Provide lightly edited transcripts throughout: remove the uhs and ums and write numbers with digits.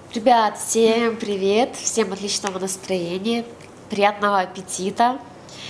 Ребят, всем привет, всем отличного настроения, приятного аппетита.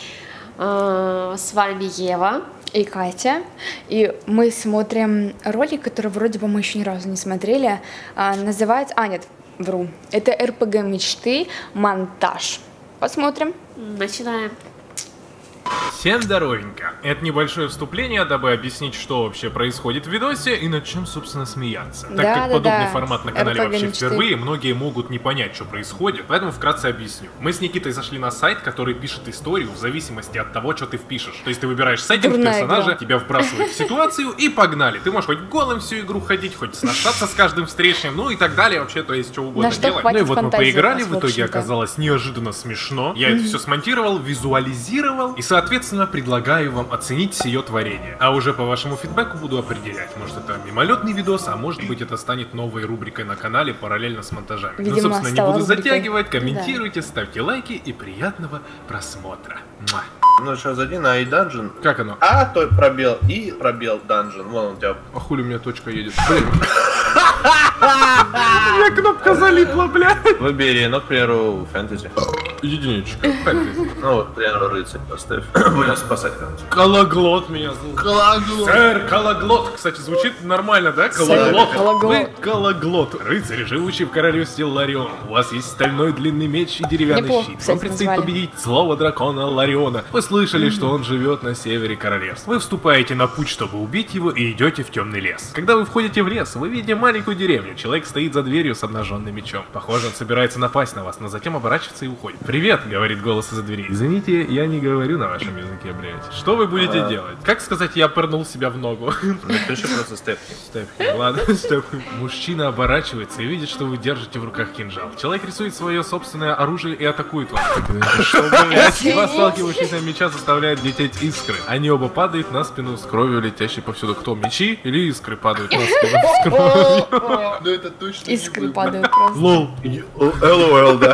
С вами Ева и Катя, и мы смотрим ролик, который вроде бы мы еще ни разу не смотрели, называется, нет, вру, это РПГ мечты монтаж. Посмотрим. Начинаем. Всем здоровенько! Это небольшое вступление, дабы объяснить, что вообще происходит в видосе и над чем, собственно, смеяться. Так как подобный формат на канале вообще впервые, многие могут не понять, что происходит, поэтому вкратце объясню. Мы с Никитой зашли на сайт, который пишет историю в зависимости от того, что ты впишешь. То есть ты выбираешь сеттинг персонажа, тебя вбрасывают в ситуацию и погнали. Ты можешь хоть голым всю игру ходить, хоть сношаться с каждым встречным, ну и так далее, вообще, то есть что угодно делать. Ну и вот мы поиграли, в итоге оказалось неожиданно смешно. Я это все смонтировал, визуализировал и, соответственно, предлагаю вам оценить сие творение. А уже по вашему фидбэку буду определять. Может, это мимолетный видос, а может быть, это станет новой рубрикой на канале параллельно с монтажами. Видимо, ну, собственно, не буду затягивать. Комментируйте, ставьте лайки и приятного просмотра. Муа. Ну сейчас зайди на iDungeon. Как оно? То пробел, и пробел Dungeon. Вон он у тебя. А хули у меня точка едет? Блин. У меня кнопка залипла, блядь. Выбери, ну, к примеру, фэнтези. Единичка. Фэнтези. Ну вот, к примеру, рыцарь поставь. Будем спасать. Кологлот меня зовут. Кологлот. Сэр Кологлот. Кстати, звучит нормально, да? Кологлот. Вы Кологлот. Рыцарь, живущий в королевстве Ларион. У вас есть стальной длинный меч и деревянный щит. Вам предстоит победить злого дракона Лариона. Вы слышали, что он живет на севере королевства. Вы вступаете на путь, чтобы убить его, и идете в темный лес. Когда вы входите в лес, вы видите маленькую деревню. Человек стоит за дверью с обнаженным мечом. Похоже, он собирается напасть на вас, но затем оборачивается и уходит. «Привет», — говорит голос из-за двери. «Извините, я не говорю на вашем языке, блядь. Что вы будете делать?» Как сказать, я пырнул себя в ногу? Напиши просто степки. Степки, ладно, степки. Мужчина оборачивается и видит, что вы держите в руках кинжал. Человек рисует свое собственное оружие и атакует вас. Что, блядь? Два сталкивающихся меча заставляют лететь искры. Они оба падают на спину с кровью, летящей повсюду. Кто, мечи или искры падают на спину с кровью? Ну это точно искры падают просто. Лол. ЛОЛ, да.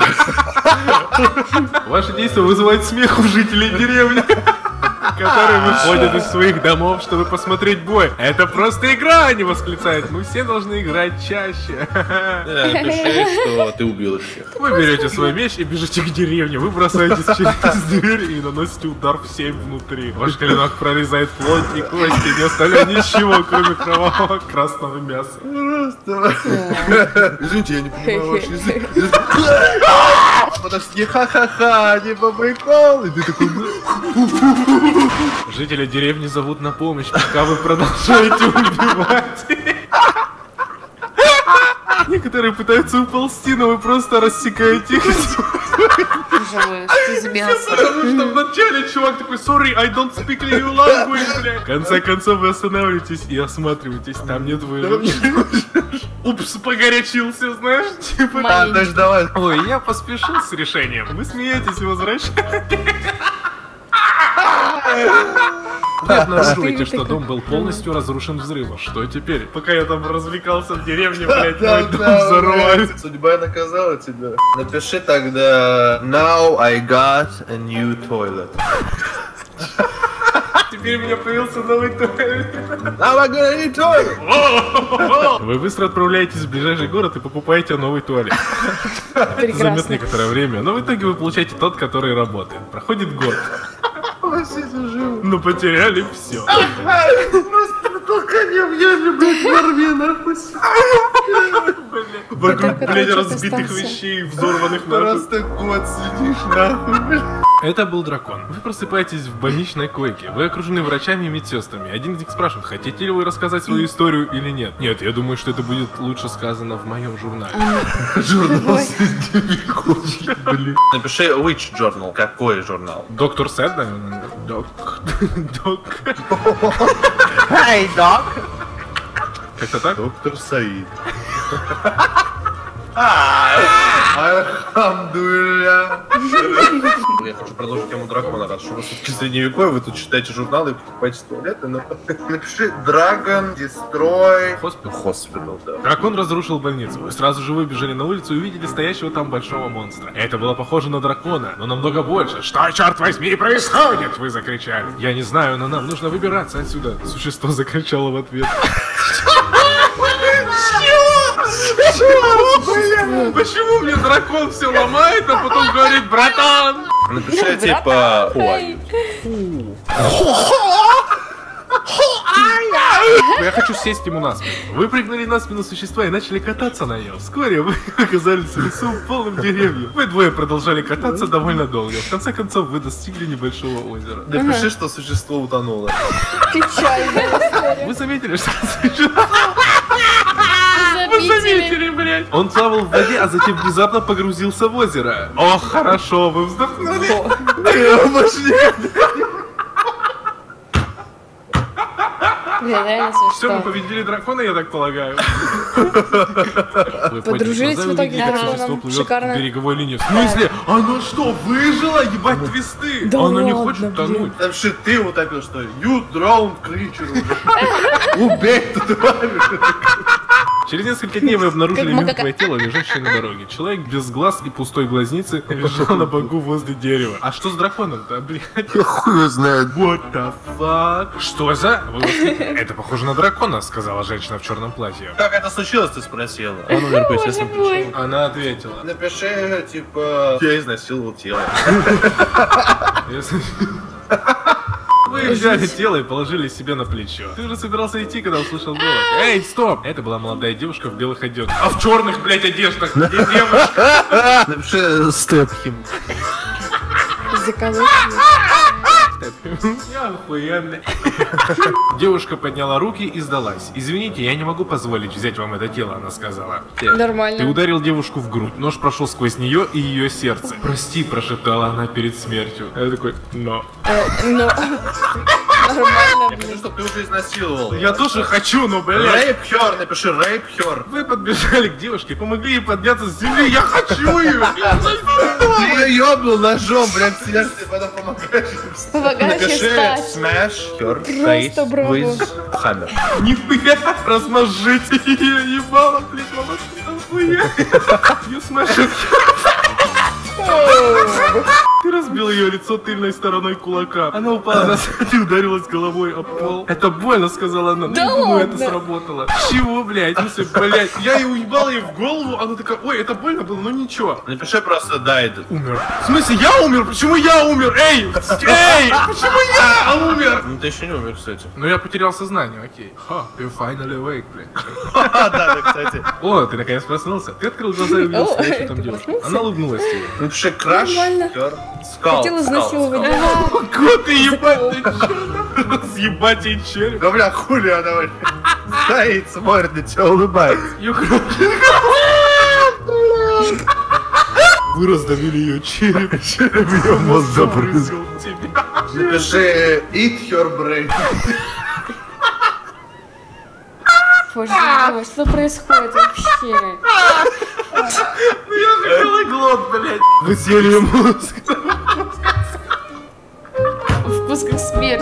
Ваши действия вызывают смех у жителей деревни, которые выходят из своих домов, чтобы посмотреть бой. Это просто игра, они восклицают. Мы все должны играть чаще. Напиши, что ты убил их всех. Вы берете свой меч и бежите к деревне. Вы бросаетесь через дверь и наносите удар всем внутри. Ваш клинок прорезает плоть и кости, не оставляя ничего, кроме кровавого красного мяса. Извините, я не понимаю ваш язык. Подожди, ха-ха-ха, не по приколу. И ты такой... Жители деревни зовут на помощь, пока вы продолжаете убивать. Некоторые пытаются уползти, но вы просто рассекаете их. Что за мясо? Потому что вначале чувак такой: sorry, I don't speak your language, блядь. В конце концов вы останавливаетесь и осматриваетесь, там нет выживших. Упс, погорячился, знаешь, типа... Даже давай. Ой, я поспешил с решением. Вы смеетесь и возвращаетесь. Вы обнаруживаете, что дом был полностью разрушен взрывом. Что теперь? Пока я там развлекался в деревне, блядь, мой дом взорвали. Судьба наказала тебя. Напиши тогда: Now I got a new toilet. Теперь у меня появился новый туалет. Now I got a new toilet. Вы быстро отправляетесь в ближайший город и покупаете новый туалет. Это займет некоторое время, но в итоге вы получаете тот, который работает. Проходит год. Но потеряли все. Просто только не въезжу, блядь, ворви, нахуй. Вокруг, блядь, разбитых вещей, взорванных нахуй. Просто год сидишь, нахуй. Это был дракон. Вы просыпаетесь в больничной койке. Вы окружены врачами и медсестрами. Один из них спрашивает: хотите ли вы рассказать свою историю или нет? Нет, я думаю, что это будет лучше сказано в моем журнале. Журнал средневековья, блин. Напиши which journal. Какой журнал? Доктор Сэд, наверное. Док. Hey, doc. Как-то так? Доктор Саид. Альхамдулилля. Я хочу продолжить тему дракона, раз что вы все-таки средневековье, вы тут читаете журналы и покупаете туалеты, но напиши Dragon Destroy Hospital, да. Дракон разрушил больницу. Вы сразу же выбежали на улицу и увидели стоящего там большого монстра. Это было похоже на дракона, но намного больше. Что, черт возьми, происходит? Вы закричали. Я не знаю, но нам нужно выбираться отсюда. Существо закричало в ответ. Почему мне дракон все ломает, а потом говорит, братан? Напиши типа... Ой. Я хочу сесть ему на спину. Вы прыгнули на спину существа и начали кататься на нем. Вскоре вы оказались в лесу полным деревьев. Вы двое продолжали кататься довольно долго. В конце концов, вы достигли небольшого озера. Напиши, что существо утонуло. Печальная история. Вы заметили, что существо... Вы заметили, блядь? Он плавал в воде, а затем внезапно погрузился в озеро. О, хорошо, вы вздохнули. Все, мы победили дракона, я так полагаю. Подружились в итоге с драконом. Шикарно. К береговой линии. В смысле? Она что, выжила? Ебать, твисты! Да Она не ладно, хочет тонуть. Там что ты утопил, что ли? You drowned creature уже. Убей эту тварь. Через несколько дней вы обнаружили мертвое тело, лежащее на дороге. Человек без глаз и пустой глазницы лежал на боку возле дерева. А что с драконом-то, блядь? Я хуй знает. What the fuck? Что за... Это похоже на дракона, сказала женщина в черном платье. Как это случилось, ты спросила? Он умер по естественным причинам. Она ответила. Напиши, типа... Я изнасиловал тело. Вы взяли тело и положили себе на плечо. Ты уже собирался идти, когда услышал голос. Эй, стоп! Это была молодая девушка в белых одеждах. А в черных, блядь, одеждах где девушка? Напиши Степхим. Заколоченный. Я охуенный. Девушка подняла руки и сдалась. Извините, я не могу позволить взять вам это тело, она сказала. Нормально. Ты ударил девушку в грудь. Нож прошел сквозь нее и ее сердце. Прости, прошептала она перед смертью. Я такой, но. Но. Нормально, Я хочу, блин. чтобы ты уже изнасиловал. Я тоже хочу, но, блядь. Рейп Хёр, напиши Рейп Хёр. Вы подбежали к девушке, помогли ей подняться с земли. Я хочу ее. Ты ее ёбнул ножом, блядь, в сердце, и потом помогаешь. Помогаешь ей Напиши встать. Smash Хёр. Просто браво. With Hammer. Нихуя, размажите ее ебало, блядь, мама, нахуя. You smash it. Ты разбил ее лицо тыльной стороной кулака. Она упала назад и ударилась головой об пол. Это больно, сказала она. Да Ну, думаю, ладно? это сработало. Чего, блядь? Ну, блядь, я ее уебал ей в голову. Она такая, ой, это больно было, но ничего. Напиши просто died. Умер. В смысле, я умер? Почему я умер? Эй! Эй! Почему я умер? Ну ты еще не умер, кстати. Ну я потерял сознание, окей. Ха, you're finally awake, блядь. Да, кстати. О, ты наконец проснулся. Ты открыл глаза и увидел О, стоящую там ты девушку. проснулся? Она улыбнулась тебе. Напиши Краш Нормально. Хёр. Скал. Хотел изнасиловать. Кот, ты ебать, ты чё? Съебать ей череп. Да бля, хули она, блядь. Стоит, смотрит на тебя, улыбается. Вы раздавили ее череп. Череп ее мозг забрызгал тебе. Напиши Eat Your Brain. Боже мой, что происходит вообще? Ну я же гологлот, блядь. Вы съели ее мозг. Вкус как смерть.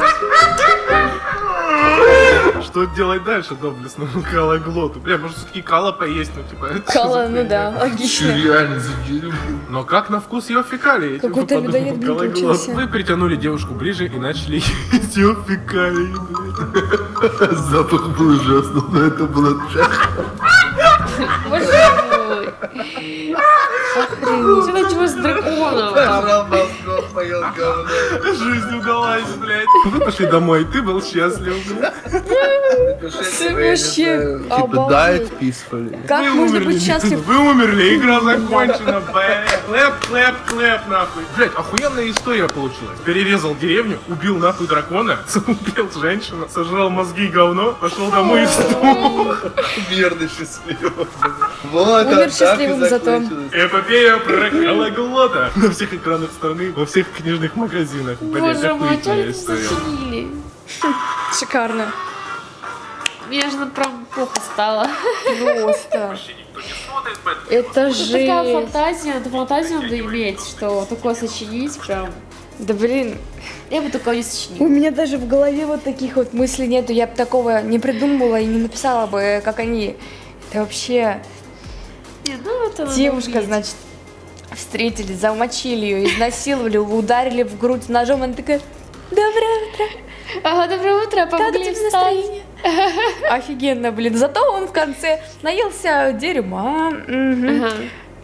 Что делать дальше доблестному калоглоту? Бля, может все-таки кала поесть, ну типа... это что Кала, за ну хуйня? да, логично. Реально за дерьмо. Но как на вкус ее фекалии? Какой-то людоед, блин, получился. Вы притянули девушку ближе и начали есть ее фекалии, блядь. Запах был ужасный, но это было так. Боже мой. Охренеть. Что началось с драконом? Пожрал мозгов, поел говно. Жизнь удалась, блядь. Вы пошли домой, ты был счастлив, блядь. Ты вообще Типа обалдеть. died peacefully. Как можно быть счастлив? Вы умерли, игра закончена, блядь. Клэп, клэп, клэп, нахуй. Блядь, охуенная история получилась. Перерезал деревню, убил нахуй дракона, убил женщину, сожрал мозги и говно, пошел домой и встал. Мирный, счастливый. Вот Умер так счастливым и зато. закончилось. Эпопея про калоглота. На всех экранах страны, во всех книжных магазинах. Блядь, Боже мой, что охуительная это история. сочинили? Шикарно. Мне же прям плохо стало. Просто. Это Такая же... фантазия, эту фантазию надо иметь, что такое сочинить прям. Да блин, Я бы такого не у сочинила. меня даже в голове вот таких вот мыслей нету. Я бы такого не придумывала и не написала бы, как они. Это вообще... Не, ну это надо Девушка, уметь. значит, встретились, замочили ее, изнасиловали, ударили в грудь ножом. Она такая, доброе утро. Ага, доброе утро, Как у помогли тебя встать. настроение? Офигенно, блин. Зато он в конце наелся дерьма. Мгм. Ага.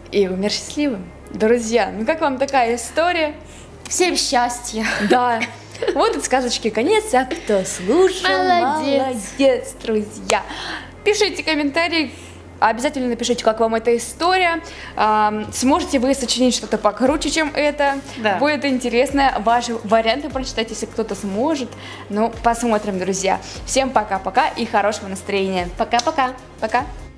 и умер счастливым. Друзья, ну как вам такая история? Всем счастья. Да. Вот от сказочки конец, а кто слушал, молодец, друзья. Пишите комментарии, обязательно напишите, как вам эта история. Сможете вы сочинить что-то покруче, чем это. Да. Будет интересно ваши варианты прочитать, если кто-то сможет. Ну, посмотрим, друзья. Всем пока-пока и хорошего настроения. Пока-пока. Пока.